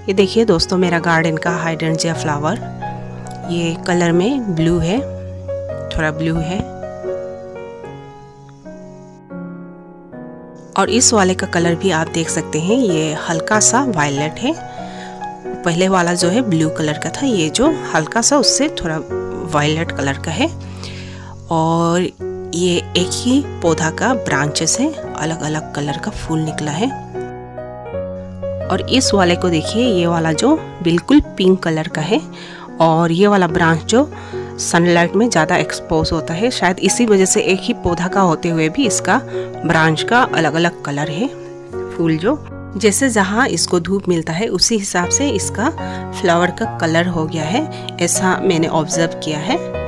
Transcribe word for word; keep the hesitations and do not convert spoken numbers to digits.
ये देखिए दोस्तों, मेरा गार्डन का हाइड्रेंजिया फ्लावर, ये कलर में ब्लू है, थोड़ा ब्लू है। और इस वाले का कलर भी आप देख सकते हैं, ये हल्का सा वायलेट है। पहले वाला जो है ब्लू कलर का था, ये जो हल्का सा उससे थोड़ा वायलेट कलर का है। और ये एक ही पौधा का ब्रांचेस है, अलग अलग कलर का फूल निकला है। और इस वाले को देखिए, ये वाला जो बिल्कुल पिंक कलर का है, और ये वाला ब्रांच जो सनलाइट में ज़्यादा एक्सपोज होता है, शायद इसी वजह से एक ही पौधा का होते हुए भी इसका ब्रांच का अलग अलग कलर है। फूल जो जैसे जहाँ इसको धूप मिलता है उसी हिसाब से इसका फ्लावर का कलर हो गया है, ऐसा मैंने ऑब्जर्व किया है।